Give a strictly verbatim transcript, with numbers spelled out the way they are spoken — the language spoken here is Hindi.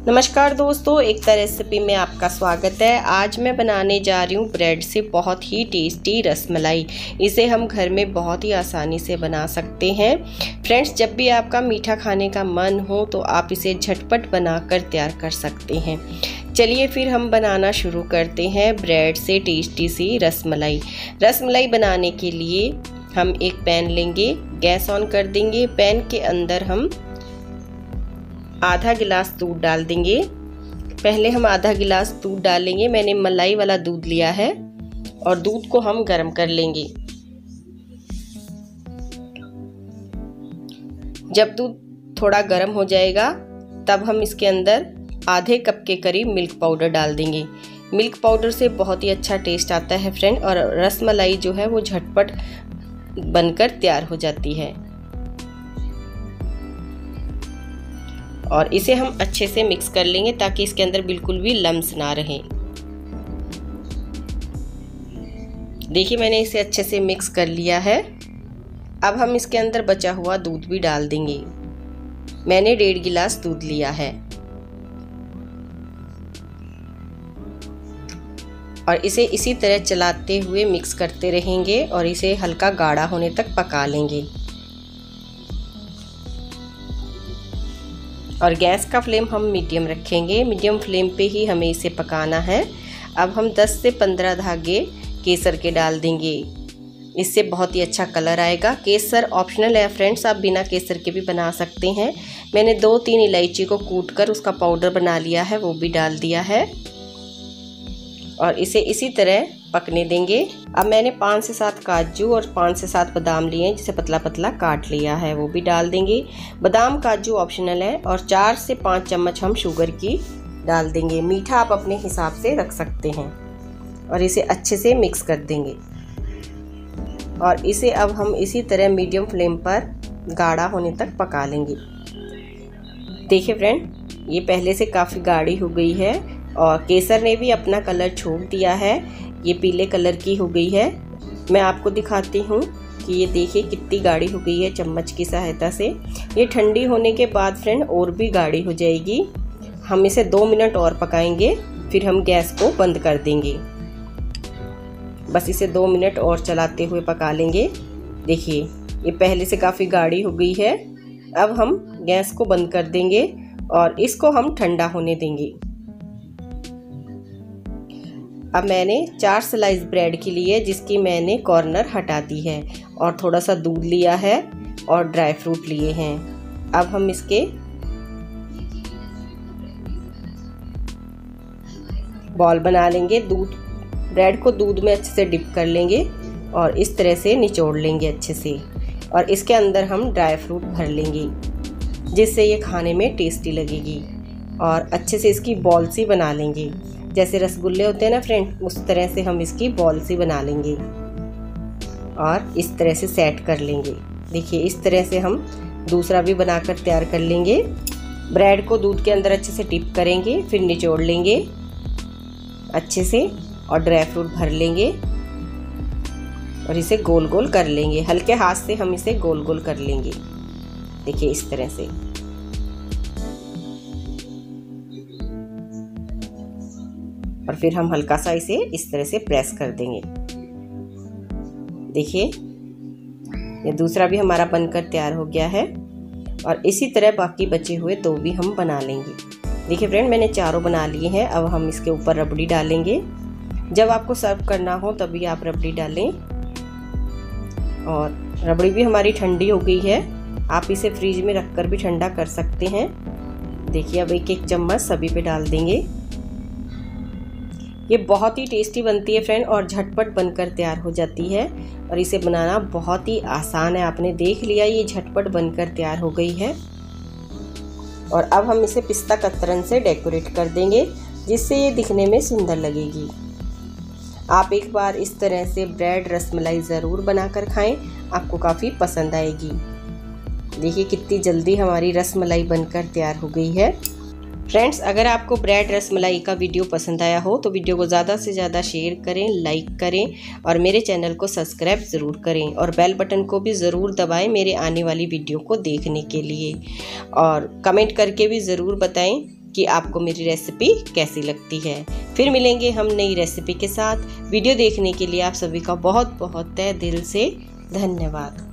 नमस्कार दोस्तों, एक तरह रेसिपी में आपका स्वागत है। आज मैं बनाने जा रही हूँ ब्रेड से बहुत ही टेस्टी रसमलाई। इसे हम घर में बहुत ही आसानी से बना सकते हैं। फ्रेंड्स, जब भी आपका मीठा खाने का मन हो तो आप इसे झटपट बनाकर तैयार कर सकते हैं। चलिए फिर हम बनाना शुरू करते हैं ब्रेड से टेस्टी सी रसमलाई। रसमलाई बनाने के लिए हम एक पैन लेंगे, गैस ऑन कर देंगे। पैन के अंदर हम आधा गिलास दूध डाल देंगे। पहले हम आधा गिलास दूध डालेंगे। मैंने मलाई वाला दूध लिया है और दूध को हम गर्म कर लेंगे। जब दूध थोड़ा गर्म हो जाएगा तब हम इसके अंदर आधे कप के करीब मिल्क पाउडर डाल देंगे। मिल्क पाउडर से बहुत ही अच्छा टेस्ट आता है फ्रेंड, और रसमलाई जो है वो झटपट बनकर तैयार हो जाती है। और इसे हम अच्छे से मिक्स कर लेंगे ताकि इसके अंदर बिल्कुल भी लम्स ना रहे। देखिए, मैंने इसे अच्छे से मिक्स कर लिया है। अब हम इसके अंदर बचा हुआ दूध भी डाल देंगे। मैंने डेढ़ गिलास दूध लिया है और इसे इसी तरह चलाते हुए मिक्स करते रहेंगे और इसे हल्का गाढ़ा होने तक पका लेंगे। और गैस का फ्लेम हम मीडियम रखेंगे। मीडियम फ्लेम पे ही हमें इसे पकाना है। अब हम दस से पंद्रह धागे केसर के डाल देंगे। इससे बहुत ही अच्छा कलर आएगा। केसर ऑप्शनल है फ्रेंड्स, आप बिना केसर के भी बना सकते हैं। मैंने दो तीन इलायची को कूट कर उसका पाउडर बना लिया है, वो भी डाल दिया है और इसे इसी तरह पकने देंगे। अब मैंने पाँच से सात काजू और पाँच से सात बादाम लिए हैं, जिसे पतला पतला काट लिया है, वो भी डाल देंगे। बादाम काजू ऑप्शनल है। और चार से पाँच चम्मच हम शुगर की डाल देंगे। मीठा आप अपने हिसाब से रख सकते हैं। और इसे अच्छे से मिक्स कर देंगे और इसे अब हम इसी तरह मीडियम फ्लेम पर गाढ़ा होने तक पका लेंगे। देखिए फ्रेंड, ये पहले से काफ़ी गाढ़ी हो गई है और केसर ने भी अपना कलर छोड़ दिया है। ये पीले कलर की हो गई है। मैं आपको दिखाती हूँ कि ये देखिए कितनी गाढ़ी हो गई है चम्मच की सहायता से। ये ठंडी होने के बाद फ्रेंड और भी गाढ़ी हो जाएगी। हम इसे दो मिनट और पकाएंगे, फिर हम गैस को बंद कर देंगे। बस इसे दो मिनट और चलाते हुए पका लेंगे। देखिए, ये पहले से काफ़ी गाढ़ी हो गई है। अब हम गैस को बंद कर देंगे और इसको हम ठंडा होने देंगे। अब मैंने चार स्लाइस ब्रेड के लिए, जिसकी मैंने कॉर्नर हटा दी है, और थोड़ा सा दूध लिया है और ड्राई फ्रूट लिए हैं। अब हम इसके बॉल बना लेंगे। दूध ब्रेड को दूध में अच्छे से डिप कर लेंगे और इस तरह से निचोड़ लेंगे अच्छे से। और इसके अंदर हम ड्राई फ्रूट भर लेंगे, जिससे ये खाने में टेस्टी लगेगी। और अच्छे से इसकी बॉल सी बना लेंगे। जैसे रसगुल्ले होते हैं ना फ्रेंड, उस तरह से हम इसकी बॉल सी बना लेंगे और इस तरह से सेट कर लेंगे। देखिए, इस तरह से हम दूसरा भी बनाकर तैयार कर लेंगे। ब्रेड को दूध के अंदर अच्छे से डिप करेंगे, फिर निचोड़ लेंगे अच्छे से और ड्राई फ्रूट भर लेंगे और इसे गोल गोल कर लेंगे। हल्के हाथ से हम इसे गोल गोल कर लेंगे। देखिए, इस तरह से। और फिर हम हल्का सा इसे इस तरह से प्रेस कर देंगे। देखिए, ये दूसरा भी हमारा बनकर तैयार हो गया है। और इसी तरह बाकी बचे हुए दो भी हम बना लेंगे। देखिए फ्रेंड, मैंने चारों बना लिए हैं। अब हम इसके ऊपर रबड़ी डालेंगे। जब आपको सर्व करना हो तभी आप रबड़ी डालें। और रबड़ी भी हमारी ठंडी हो गई है। आप इसे फ्रिज में रखकर भी ठंडा कर सकते हैं। देखिए, अब एक एक चम्मच सभी पे डाल देंगे। ये बहुत ही टेस्टी बनती है फ्रेंड और झटपट बनकर तैयार हो जाती है। और इसे बनाना बहुत ही आसान है। आपने देख लिया, ये झटपट बनकर तैयार हो गई है। और अब हम इसे पिस्ता कतरन से डेकोरेट कर देंगे, जिससे ये दिखने में सुंदर लगेगी। आप एक बार इस तरह से ब्रेड रसमलाई ज़रूर बनाकर खाएं, आपको काफ़ी पसंद आएगी। देखिए, कितनी जल्दी हमारी रसमलाई बनकर तैयार हो गई है। फ्रेंड्स, अगर आपको ब्रेड रसमलाई का वीडियो पसंद आया हो तो वीडियो को ज़्यादा से ज़्यादा शेयर करें, लाइक करें और मेरे चैनल को सब्सक्राइब ज़रूर करें और बेल बटन को भी ज़रूर दबाएं मेरे आने वाली वीडियो को देखने के लिए। और कमेंट करके भी ज़रूर बताएं कि आपको मेरी रेसिपी कैसी लगती है। फिर मिलेंगे हम नई रेसिपी के साथ। वीडियो देखने के लिए आप सभी का बहुत बहुत तहे दिल से धन्यवाद।